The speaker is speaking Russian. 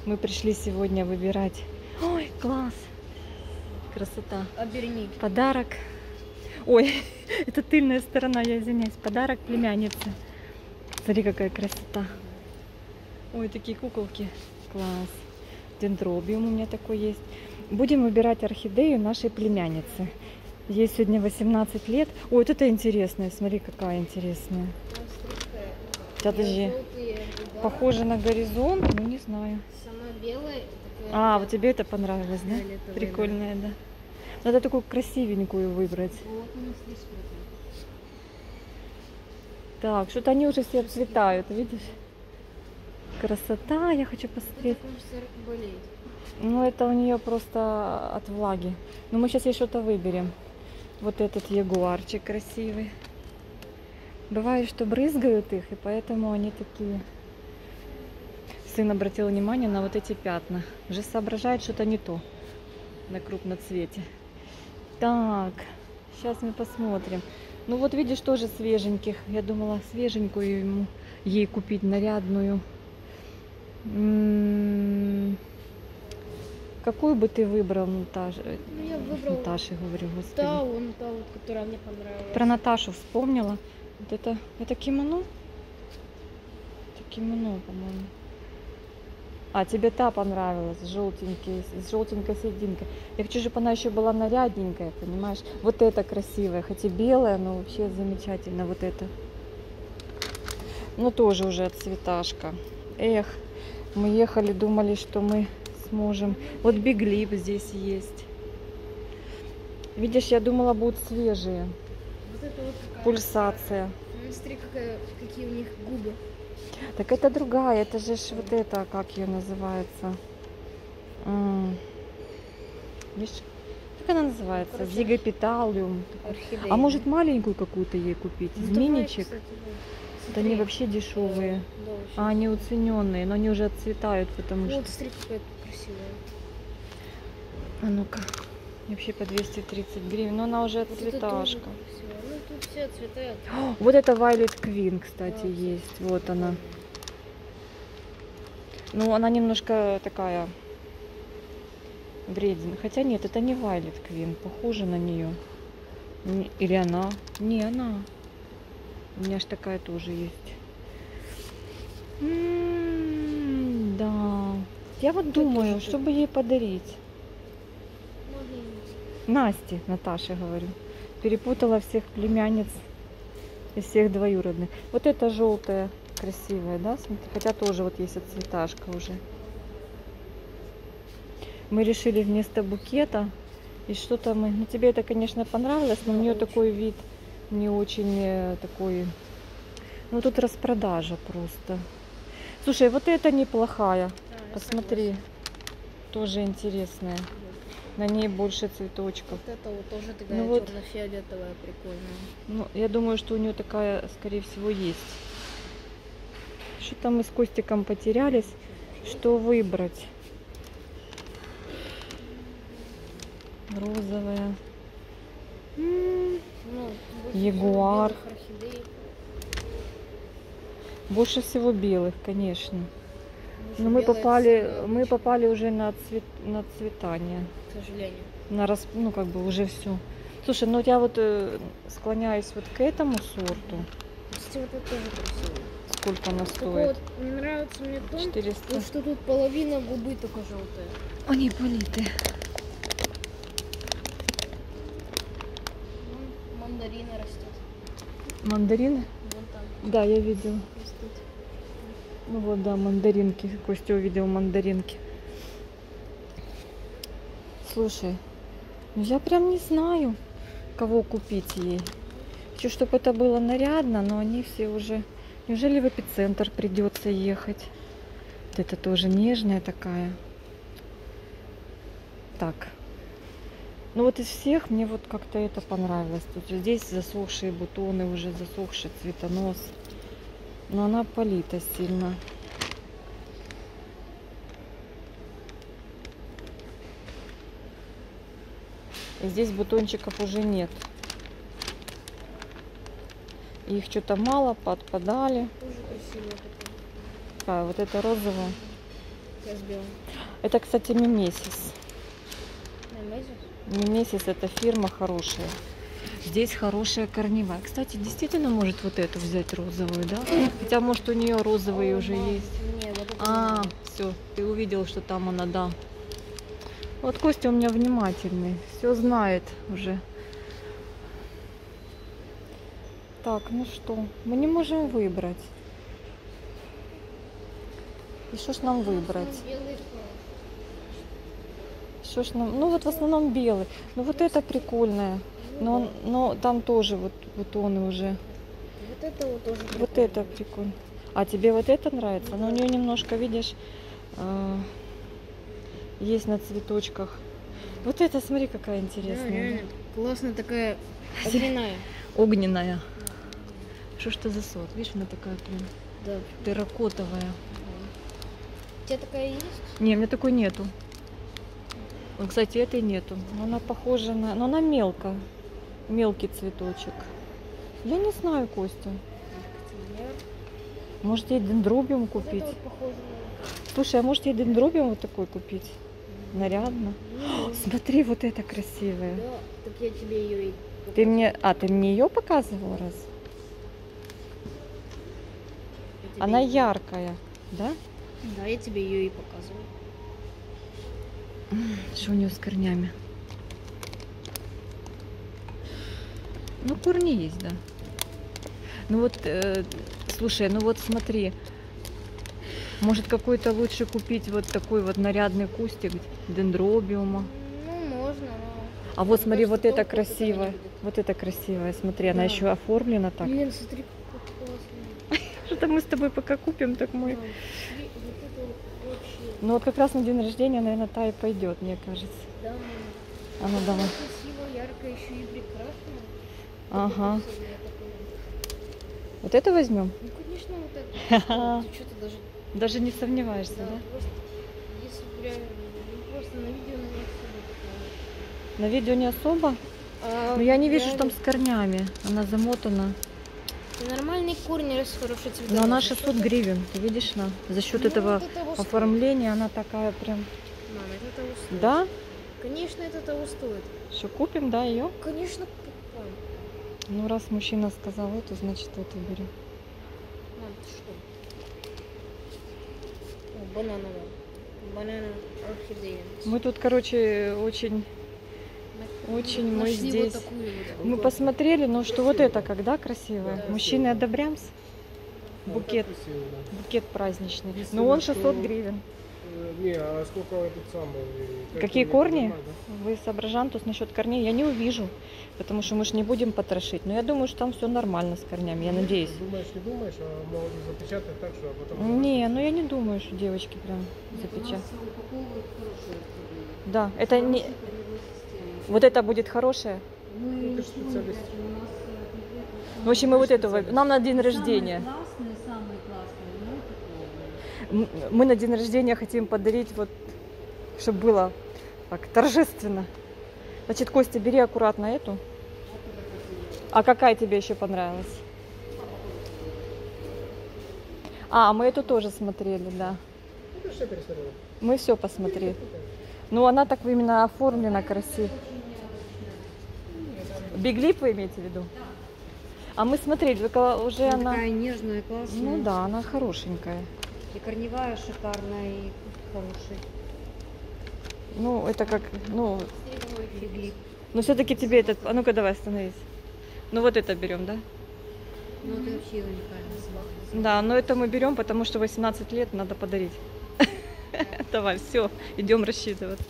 Мы пришли сегодня выбирать. Ой, класс! Красота. Оберни. Подарок. Ой, это тыльная сторона, я извиняюсь. Подарок племяннице. Смотри, какая красота. Ой, такие куколки. Класс. Дендробиум у меня такой есть. Будем выбирать орхидею нашей племянницы. Ей сегодня 18 лет. Ой, вот это интересная. Смотри, какая интересная. Подожди. Похоже на горизонт, но не знаю. Самая белая. А, вот тебе это понравилось, да? Прикольная, да. Надо такую красивенькую выбрать. Вот она здесь. Так, что-то они уже все обцветают, видишь? Красота, я хочу посмотреть. Болеет. Ну, это у нее просто от влаги. Но мы сейчас ей что-то выберем. Вот этот ягуарчик красивый. Бывает, что брызгают их, и поэтому они такие. Сын обратил внимание на вот эти пятна. Уже соображает что-то не то на крупном цвете. Так, сейчас мы посмотрим. Ну вот видишь, тоже свеженьких. Я думала свеженькую ей купить, нарядную. Какую бы ты выбрал, Наташа? Ну, я выбрала Наташи, говорю, господи. та вот, которая мне понравилась. Про Наташу вспомнила. Вот это кимоно? Это кимоно, по-моему. А, тебе та понравилась, желтенький, с желтенькой серединкой. Я хочу, чтобы она еще была нарядненькая, понимаешь? Вот это красивая, хоть и белая, но вообще замечательно. Вот это. Ну, тоже уже цветашка. Эх, мы ехали, думали, что мы сможем. Вот биглип здесь есть. Видишь, я думала, будут свежие. Вот это вот какая. Пульсация. Ну, смотри, какие у них губы. Так это другая, это же вот это, как ее называется? Видишь, как она называется? Зигопиталиум. Орхидея. А может маленькую какую-то ей купить? Ну, Из давай, миничек? кстати, да. Да они вообще дешевые. Да, очень. А они уцененные, но они уже отцветают, потому что... Вот, смотри, какая красивая. А ну-ка. Вообще по 230 гривен. Но она уже Вот это тоже цветашка. красиво. Ну, тут все цветают. Вот это Violet Queen, кстати, Да, есть. Вот она. Ну, она немножко такая вредина. Хотя нет, это не Violet Queen. Похоже на нее. Или она? Не, она. У меня ж такая тоже есть. Да. Я вот думаю, чтобы ей подарить. Насте, Наташе говорю. Перепутала всех племянниц и всех двоюродных. Вот эта желтая, красивая, да? Смотри, хотя тоже вот есть отцветашка уже. Мы решили вместо букета. И что-то мы... Ну, тебе это, конечно, понравилось, но у нее такой вид не очень такой... Ну, тут распродажа просто. Слушай, вот это неплохая. Посмотри. Тоже интересная. На ней больше цветочков. Вот это вот тоже такая Ну, вот. черно-фиолетовая, прикольная. Ну, я думаю, что у нее такая, скорее всего, есть. Что-то мы с Костиком потерялись. Что выбрать? Розовая. Ну, Ягуар. белых орхидей. Больше всего белых, конечно. Может, Но мы белая попали уже на цветание. к сожалению. Ну, как бы уже все. Слушай, ну я вот склоняюсь вот к этому сорту. Кстати, вот это тоже красиво. Сколько она Такой стоит? вот, не нравится мне тон, 400. вот что тут половина губы только желтая. Они политы. Вон мандарины растет. Мандарины? Вон там Да, я видела. растут. Ну вот, да, мандаринки. Костя увидел мандаринки. Слушай, ну я прям не знаю, кого купить ей. Хочу, чтобы это было нарядно, но они все уже... Неужели в эпицентр придется ехать? Вот это тоже нежная такая. Так. Ну вот из всех мне вот как-то это понравилось. Тут здесь засохшие бутоны, уже засохший цветонос. Но она полита сильно. И здесь бутончиков уже нет. Их что-то мало, подпадали. Тоже красивая такая. А, вот это розовая. Я с белым. Это, кстати, Мимесис. Нормально? Мимесис это фирма хорошая. Здесь хорошая корневая. Кстати, действительно может вот эту взять розовую, да? Хотя, может, у нее розовые уже есть. Не, вот это А, не все, ты увидел, что там она, да. Вот Костя у меня внимательный, все знает уже. Так, ну что, мы не можем выбрать. И что ж нам выбрать? белый флаг. Что ж нам... Ну вот в основном белый. Ну вот это прикольное. Но там тоже вот бутоны уже. Вот это вот тоже Вот прикольно. это прикольно. А тебе вот это нравится? Но у нее немножко, видишь, есть на цветочках. Вот это, смотри, какая Да, интересная. реально. Классная такая огненная. Огненная. Что ж это за сорт? Видишь, она такая прям Да. терракотовая. У тебя такая есть? Не, у меня такой нету. Вот, кстати, этой нету. Но она похожа на... Но она мелко. Мелкий цветочек. Я не знаю, Костя. Может, ей дендробиум Вот купить? это вот похоже на... Слушай, а может, ей дендробиум вот такой купить? Нарядно. Ну, Смотри, вот это красивая. да, так я тебе ее и... Ты мне... А, ты мне ее показывал раз? Я тебе Она её- яркая, да? Да, я тебе ее и показываю. Что у нее с корнями? Ну, корни есть, да. Ну вот, слушай, ну вот смотри. Может, какой-то лучше купить вот такой вот нарядный кустик дендробиума. Ну, можно, но... А вот Мне смотри, вот кажется, это толку от этого не красивое. будет. Вот это красивое. Смотри, она Да. еще оформлена так. Блин, смотри, как классно. Что-то мы с тобой пока купим, так мы. Мам, смотри, вот это вот вообще... Ну вот как раз на день рождения, наверное, та и пойдет, мне кажется. Да, мама. А ну давай. Красиво, ярко, еще и прекрасно. Ага. Такое красивое, я такое. Вот это возьмем? Ну, конечно, вот это. Ха-ха. Ты что-то даже... Даже не сомневаешься, Да, да? просто... Если бы реально... Ну, просто на видео на них особо На видео не особо. такого. Но я не вижу, что там с корнями. Она замотана. Нормальный корень, раз хороший цвет. Но она 600 гривен, ты видишь, на? За счет Ну, этого это того стоит. оформления она такая прям. Мам, это того стоит. Да? Конечно, это того стоит. Что, купим, да, ее? Конечно, покупаем. Ну, раз мужчина сказал эту, значит, эту берем. Мам, ты что? О, банановая. Банана орхидея. Мы тут, короче, очень мы Нашли здесь. Вот такую вот. Мы посмотрели, ну что вот это когда красивая. Да. Мужчины одобрямс. Букет, Красиво, да. букет праздничный. Единственное, Но он что- 600 гривен. Не, а сколько этот самый... Какие корни? нормально, Вы соображан, тут насчет корней я не увижу, потому что мы же не будем потрошить. Но я думаю, что там все нормально с корнями, я да? надеюсь. Думаешь, не думаешь, а могут запечатать так, что а потом... Не, ну я не думаю, что девочки прям запечатают. Да, это не... Вот это будет хорошее. Ну, ты же специалист. В общем, мы вот эту... Нам на день рождения. Самые классные, ну, такого. Мы на день рождения хотим подарить вот, чтобы было так торжественно. Значит, Костя, бери аккуратно эту. А какая тебе еще понравилась? А, мы эту тоже смотрели, да. Ну, ты все пересмотрела. Мы все посмотрели. Ну, она так именно оформлена красиво. Биглип вы имеете в виду? А мы смотрели, только уже Она она... такая нежная, классная. Ну да, она хорошенькая. И корневая шикарная, и хороший. Ну, это как, ну, Фиглип. но все-таки тебе этот... А ну-ка, давай, остановись. Ну, вот это берем, да? Ну, это вообще уникальная собака. Да, но это мы берем, потому что 18 лет надо подарить. Давай, все, идем рассчитываться.